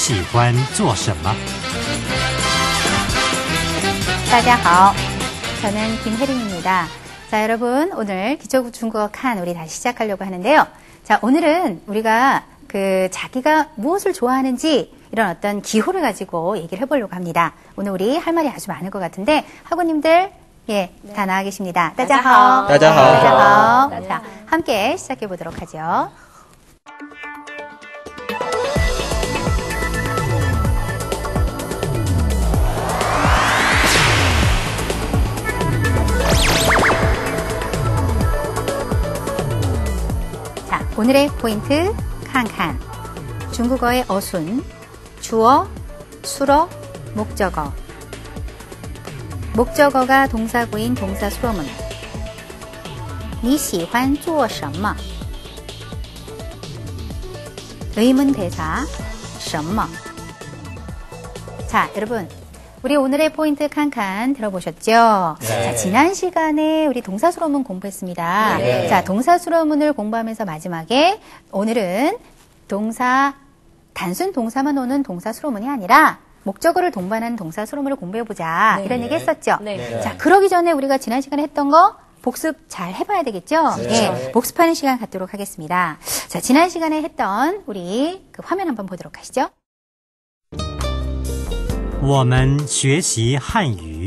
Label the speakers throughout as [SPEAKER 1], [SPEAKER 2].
[SPEAKER 1] 喜欢做什么?
[SPEAKER 2] 大家好. 저는 김혜린입니다. 자, 여러분, 오늘 기초 중국어 칸 우리 다시 시작하려고 하는데요. 자, 오늘은 우리가 자기가 무엇을 좋아하는지 이런 어떤 기호를 가지고 얘기를 해보려고 합니다. 오늘 우리 할 말이 아주 많을 것 같은데 학우님들 다 나와 계십니다. 大家好.
[SPEAKER 3] 大家好.
[SPEAKER 2] 大家好. 자, 함께 시작해 보도록 하죠. 자, 오늘의 포인트 칸칸. 중국어의 어순, 주어, 수어, 목적어. 목적어가 동사구인 동사 수어문. 你喜欢做什么? 의문 대사, 什么? 자, 여러분, 우리 오늘의 포인트 칸칸 들어보셨죠?
[SPEAKER 3] 네.
[SPEAKER 2] 자, 지난 시간에 우리 동사 수어문 공부했습니다.
[SPEAKER 3] 네.
[SPEAKER 2] 자, 동사 수어문을 공부하면서 마지막에 오늘은 단순 동사만 오는 동사 수어문이 아니라 목적어를 동반하는 동사 수어문을 공부해보자.
[SPEAKER 4] 네.
[SPEAKER 2] 이런 얘기 했었죠?
[SPEAKER 4] 네.
[SPEAKER 2] 자, 그러기 전에 우리가 지난 시간에 했던 거 복습 잘 해봐야 되겠죠?
[SPEAKER 3] 네.
[SPEAKER 2] 복습하는 시간 갖도록 하겠습니다. 자, 지난 시간에 했던 우리 그 화면 한번 보도록 하시죠.
[SPEAKER 1] 我们学习汉语。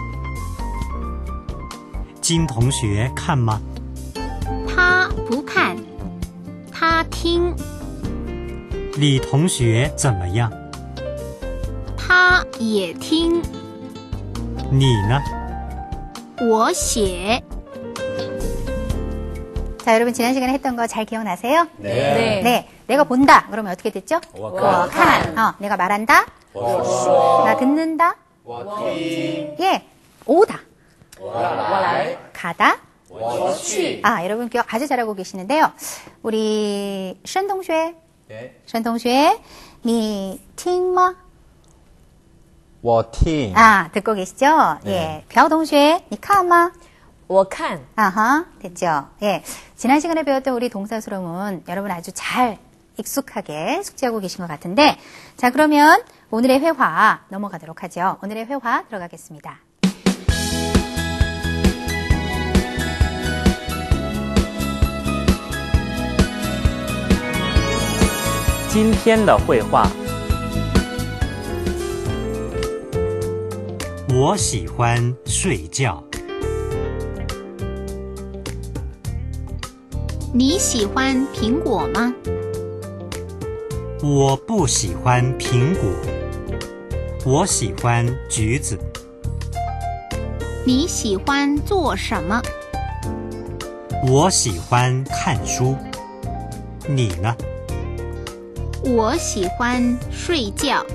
[SPEAKER 1] 金同学看吗？
[SPEAKER 2] 他不看，他听，
[SPEAKER 1] 李同学怎么样？
[SPEAKER 2] 他也听，
[SPEAKER 1] 你呢？
[SPEAKER 2] 我写. 자, 여러분 지난 시간에 했던 거 잘 기억나세요?
[SPEAKER 3] 네.
[SPEAKER 2] 네. 내가 본다. 그러면 어떻게 됐죠?
[SPEAKER 3] 我看.
[SPEAKER 2] 看. 내가 말한다.
[SPEAKER 3] 我说.
[SPEAKER 2] 나 듣는다.
[SPEAKER 3] 我听.
[SPEAKER 2] 예. 오다.
[SPEAKER 3] 我来.
[SPEAKER 2] 가다.
[SPEAKER 3] 我去.
[SPEAKER 2] 아, 여러분 기억 아주 잘하고 계시는데요. 우리 션同学,
[SPEAKER 3] 네.
[SPEAKER 2] 션同学, 你听吗?
[SPEAKER 3] 我听.
[SPEAKER 2] 아, 듣고 계시죠?
[SPEAKER 3] 네.
[SPEAKER 2] 예. 벼同学, 你看吗?
[SPEAKER 4] 我看.
[SPEAKER 2] 아하, 됐죠? 예. 지난 시간에 배웠던 우리 동사 수어문 여러분 아주 잘 익숙하게 숙지하고 계신 것 같은데, 자, 그러면 오늘의 회화 넘어가도록 하죠. 오늘의 회화 들어가겠습니다.
[SPEAKER 5] 今天的绘画，
[SPEAKER 1] 我喜欢睡觉。
[SPEAKER 2] 你喜欢苹果吗?
[SPEAKER 1] 我不喜欢苹果，我喜欢橘子。
[SPEAKER 2] 你喜欢做什么?
[SPEAKER 1] 我喜欢看书，你呢？
[SPEAKER 2] 我喜欢睡觉.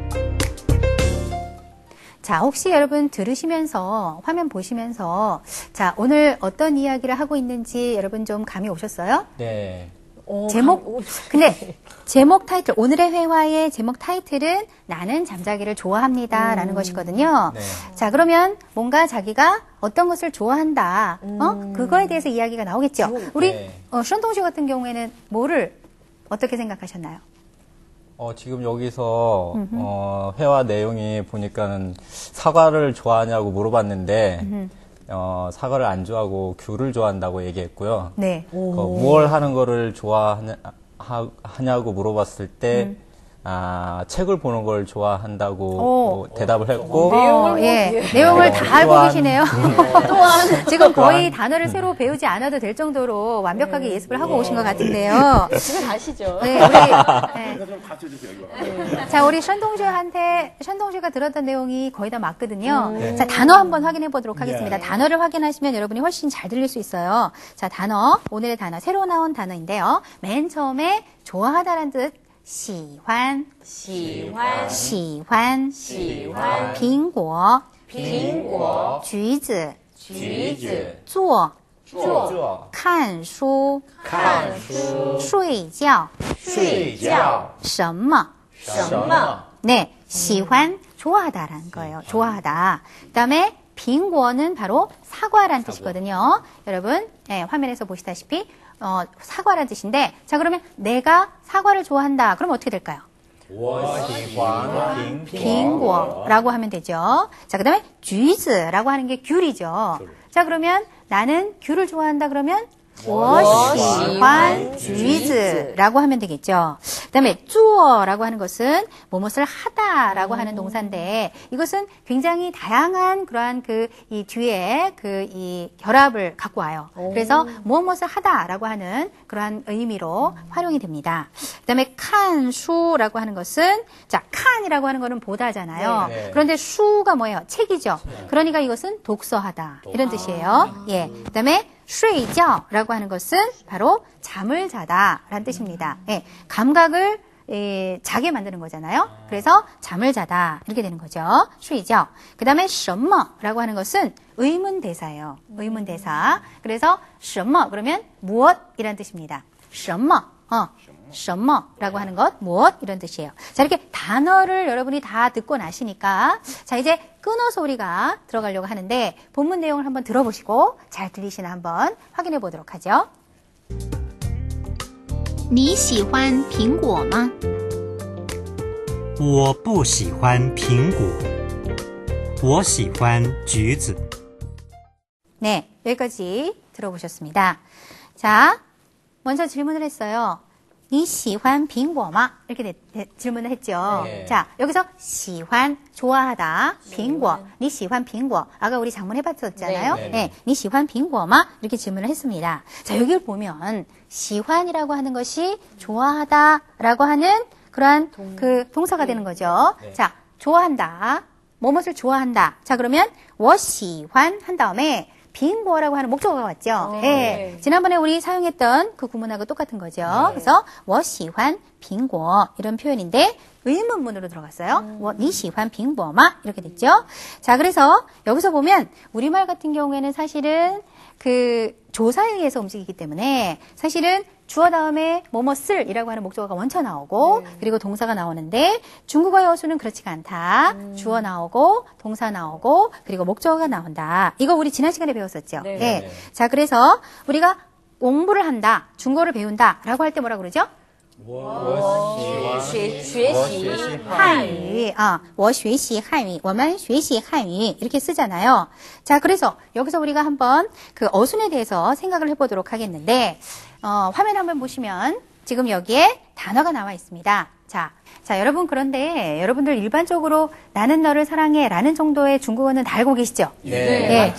[SPEAKER 2] 자, 혹시 여러분 들으시면서 화면 보시면서 자, 오늘 어떤 이야기를 하고 있는지 여러분 좀 감이 오셨어요?
[SPEAKER 3] 네.
[SPEAKER 2] 근데 제목 타이틀, 오늘의 회화의 제목 타이틀은 나는 잠자기를 좋아합니다 라는 것이거든요.
[SPEAKER 3] 네.
[SPEAKER 2] 자, 그러면 뭔가 자기가 어떤 것을 좋아한다, 그거에 대해서 이야기가 나오겠죠. 우리
[SPEAKER 3] 네.
[SPEAKER 2] 션동씨 같은 경우에는 뭐를 어떻게 생각하셨나요?
[SPEAKER 3] 지금 여기서 회화 내용이 보니까는 사과를 좋아하냐고 물어봤는데 사과를 안 좋아하고 귤을 좋아한다고 얘기했고요.
[SPEAKER 2] 네.
[SPEAKER 3] 무얼 하는 거를 좋아하냐고 물어봤을 때 책을 보는 걸 좋아한다고 대답을 했고
[SPEAKER 2] 내용을 다 알고
[SPEAKER 3] 또한,
[SPEAKER 2] 계시네요. 또한 지금 거의 단어를 새로 배우지 않아도 될 정도로 완벽하게 예습을 하고 오신 것 같은데요.
[SPEAKER 4] 집에 가시죠.
[SPEAKER 2] 네, 자, 우리 션동주가 들었던 내용이 거의 다 맞거든요. 자, 단어 한번 확인해 보도록 하겠습니다. 단어를 확인하시면 여러분이 훨씬 잘 들릴 수 있어요. 자, 단어, 오늘의 단어, 새로 나온 단어인데요. 맨 처음에 좋아하다라는 뜻, 喜欢
[SPEAKER 4] 喜欢
[SPEAKER 2] 苹果橘子做看书睡觉什么 네, 喜欢 좋아하다라는 거예요. 좋아하다. 그다음에 빙고는 바로 사과라는 뜻이거든요. 여러분, 화면에서 보시다시피 사과라는 뜻인데, 자, 그러면 내가 사과를 좋아한다. 그럼 어떻게 될까요? 빙고라고 하면 되죠. 자, 그 다음에 쥐즈라고 하는 게 귤이죠. 자, 그러면 나는 귤을 좋아한다 그러면 我喜欢橘子라고 하면 되겠죠. 그 다음에 做라고 하는 것은 무엇을 하다라고 하는 동사인데 이것은 굉장히 다양한 그러한 이 뒤에 이 결합을 갖고 와요. 그래서 무엇을 하다라고 하는 그러한 의미로 활용이 됩니다. 그 다음에 看书라고 하는 것은 자, 看이라고 하는 거는 보다잖아요. 그런데 수가 뭐예요? 책이죠. 그러니까 이것은 독서하다 이런 뜻이에요. 예. 그 다음에 睡觉라고 하는 것은 바로 잠을 자다 라는 뜻입니다. 예, 감각을 자게 만드는 거잖아요. 그래서 잠을 자다 이렇게 되는 거죠. 睡觉. 그 다음에 什么라고 하는 것은 의문대사예요. 의문대사. 그래서 什么 그러면 무엇이라는 뜻입니다. 什么什么라고 하는 것, 무엇 이런 뜻이에요. 자, 이렇게 단어를 여러분이 다 듣고 나시니까 자, 이제 끊어서 우리가 들어가려고 하는데 본문 내용을 한번 들어보시고 잘 들리시나 한번 확인해 보도록 하죠.
[SPEAKER 6] 你喜欢苹果吗?
[SPEAKER 1] 我不喜欢苹果，我喜欢橘子。
[SPEAKER 2] 네, 여기까지 들어보셨습니다. 자, 먼저 질문을 했어요. 你喜欢苹果吗? 이렇게 질문을 했죠.
[SPEAKER 3] 네.
[SPEAKER 2] 자, 여기서 喜欢 좋아하다. 苹果 你喜欢苹果 아까 우리 장문 해봤었잖아요. 네. 你喜欢苹果吗? 이렇게 질문을 했습니다. 자, 여기를 보면 喜欢이라고 하는 것이 좋아하다라고 하는 그러한 동사가 되는 거죠. 자, 좋아한다. 무엇을 좋아한다. 자, 그러면 我喜欢한 다음에 빙고라고 하는 목적어가 왔죠. 네. 지난번에 우리 사용했던 그 구문하고 똑같은 거죠. 그래서 我喜欢苹果 이런 표현인데 의문문으로 들어갔어요. 你喜欢苹果吗? 이렇게 됐죠. 자, 그래서 여기서 보면 우리말 같은 경우에는 사실은 그 조사에 의해서 움직이기 때문에 사실은 주어 다음에 뭐뭐쓸 이라고 하는 목적어가 원쳐 나오고 그리고 동사가 나오는데 중국어의 어수는 그렇지가 않다. 주어 나오고 동사 나오고 그리고 목적어가 나온다. 이거 우리 지난 시간에 배웠었죠. 네. 자, 그래서 우리가 공부를 한다, 중국어를 배운다 라고 할 때 뭐라 그러죠?
[SPEAKER 4] 学习汉语
[SPEAKER 2] 我学习汉语我们学习汉语 이렇게 쓰잖아요. 자, 그래서 여기서 우리가 한번 그 어순에 대해서 생각을 해보도록 하겠는데 화면 한번 보시면 지금 여기에 단어가 나와 있습니다. 자, 여러분 그런데 여러분들 일반적으로 나는 너를 사랑해 라는 정도의 중국어는 다 알고 계시죠? 네.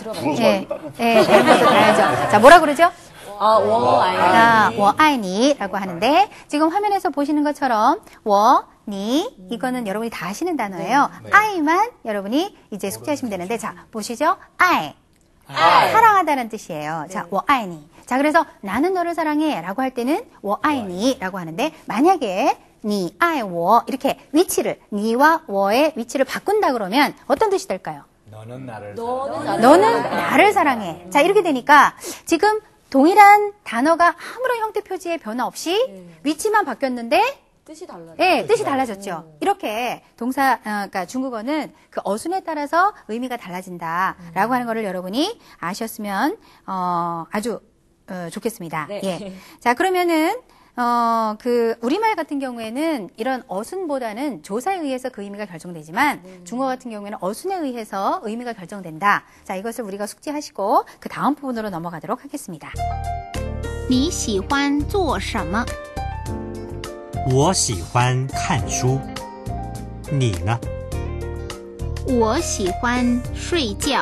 [SPEAKER 2] 알죠. 자, 뭐라 그러죠?
[SPEAKER 4] 我爱你
[SPEAKER 2] 我爱你라고 하는데 지금 화면에서 보시는 것처럼 我, 니 이거는 여러분이 다 아시는 단어예요. 아이만 여러분이 이제 숙지하시면 되는데 자, 보시죠. 아이. 사랑하다는 뜻이에요. 자, 我爱你. 자, 그래서 나는 너를 사랑해 라고 할 때는 我爱你라고 하는데 만약에 你爱我 이렇게 위치를 니와 我의 위치를 바꾼다 그러면 어떤 뜻이 될까요?
[SPEAKER 7] 너는 나를
[SPEAKER 2] 너는 나를 사랑해. 자, 이렇게 되니까 지금 동일한 단어가 아무런 형태 표지의 변화 없이 위치만 바뀌었는데
[SPEAKER 4] 뜻이 달라요.
[SPEAKER 2] 네, 뜻이 달라졌죠. 이렇게 동사, 그러니까 중국어는 그 어순에 따라서 의미가 달라진다라고 하는 거를 여러분이 아셨으면 아주 좋겠습니다.
[SPEAKER 4] 네.
[SPEAKER 2] 예. 자, 그러면은 그 우리말 같은 경우에는 이런 어순보다는 조사에 의해서 그 의미가 결정되지만 중국어 같은 경우에는 어순에 의해서 의미가 결정된다. 자, 이것을 우리가 숙지하시고 그 다음 부분으로 넘어가도록 하겠습니다.
[SPEAKER 6] 你喜欢做什么?
[SPEAKER 1] 我喜欢看书，你呢？
[SPEAKER 6] 我喜欢睡觉.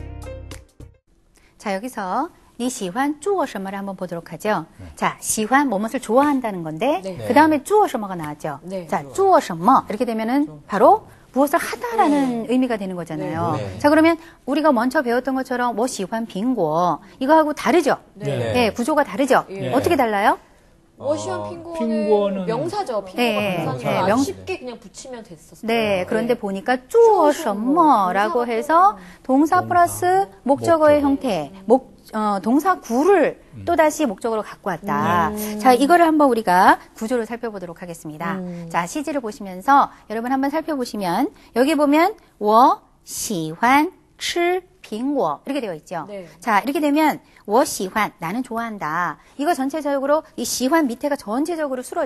[SPEAKER 2] 자, 여기서 你喜欢做什么를 한번 보도록 하죠. 자, 喜欢무엇을 좋아한다는 건데 그 다음에 做什么가 나왔죠. 자, 做什么 이렇게 되면은 바로 무엇을 하다라는 의미가 되는 거잖아요. 자, 그러면 우리가 먼저 배웠던 것처럼 我喜欢苹果 이거하고 다르죠. 네, 구조가 다르죠. 어떻게 달라요?
[SPEAKER 4] 我喜欢苹果
[SPEAKER 7] 핑구어는
[SPEAKER 4] 명사죠. 핑구가
[SPEAKER 2] 네,
[SPEAKER 4] 명사니까
[SPEAKER 2] 명-
[SPEAKER 4] 쉽게 그냥 붙이면 됐었어요.
[SPEAKER 2] 네, 그런데 보니까 做什么라고 해서 동사 플러스 목적어의 형태, 동사구를 또다시 목적으로 갖고 왔다. 자, 이거를 한번 우리가 구조를 살펴보도록 하겠습니다. 자, 시지를 보시면서 여러분 한번 살펴보시면 여기 보면 我喜欢吃苹果 이렇게 되어 있죠.
[SPEAKER 4] 네.
[SPEAKER 2] 자, 이렇게 되면 我喜欢 나는 좋아한다. 이거 전체적으로 이喜欢밑에가 전체적으로 쓰러져.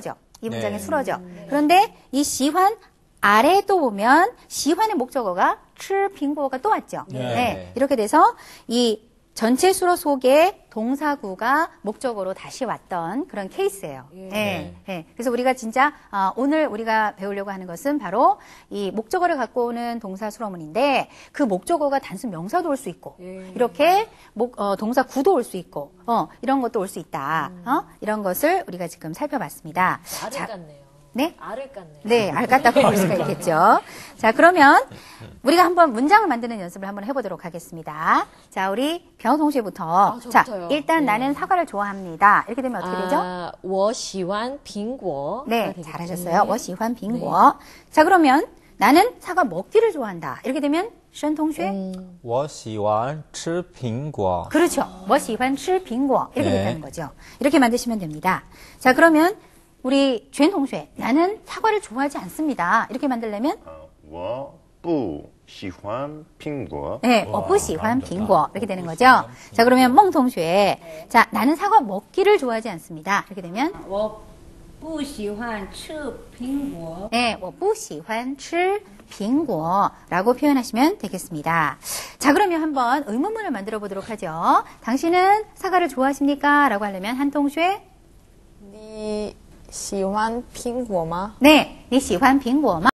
[SPEAKER 2] 이 문장의
[SPEAKER 3] 네.
[SPEAKER 2] 수로죠. 그런데 이 시환 아래 또 보면 시환의 목적어가 吃 빙고어가 또 왔죠.
[SPEAKER 3] 네.
[SPEAKER 2] 이렇게 돼서 이 전체 수로 속에 동사구가 목적어로 다시 왔던 그런 케이스예요. 그래서 우리가 진짜 오늘 우리가 배우려고 하는 것은 바로 이 목적어를 갖고 오는 동사 수로문인데 그 목적어가 단순 명사도 올 수 있고 이렇게 동사 구도 올 수 있고 이런 것도 올 수 있다. 이런 것을 우리가 지금 살펴봤습니다.
[SPEAKER 4] 알을 깠네요.
[SPEAKER 2] 네?
[SPEAKER 4] 알을 깠네요.
[SPEAKER 2] 네, 알 같다고 볼 수가 있겠죠. 자, 그러면 우리가 한번 문장을 만드는 연습을 한번 해보도록 하겠습니다. 자, 우리 변호 동시부터. 자,
[SPEAKER 4] 저부터요.
[SPEAKER 2] 일단 나는 사과를 좋아합니다. 이렇게 되면 어떻게 되죠?
[SPEAKER 4] 我喜欢苹果.
[SPEAKER 2] 네, 잘하셨어요. 我喜欢苹果. 자, 그러면 나는 사과 먹기를 좋아한다. 이렇게 되면 申同学.
[SPEAKER 3] 我喜欢吃苹果.
[SPEAKER 2] 그렇죠. 我喜欢吃苹果. 이렇게
[SPEAKER 3] 네.
[SPEAKER 2] 된다는 거죠. 이렇게 만드시면 됩니다. 자, 그러면 우리 쥔 동시에 나는 사과를 좋아하지 않습니다. 이렇게 만들려면
[SPEAKER 7] 我不喜欢苹果.
[SPEAKER 2] 네, 我不喜欢苹果 이렇게 되는 거죠. 자, 그러면 멍 동시에 자, 나는 사과 먹기를 좋아하지 않습니다. 이렇게 되면
[SPEAKER 8] 我不喜欢吃苹果。
[SPEAKER 2] 네, 我不喜欢吃苹果 라고 표현하시면 되겠습니다. 자, 그러면 한번 의문문을 만들어 보도록 하죠. 당신은 사과를 좋아하십니까? 라고 하려면 한 동시에
[SPEAKER 9] 你喜欢苹果吗？
[SPEAKER 2] 네, 你喜欢苹果吗?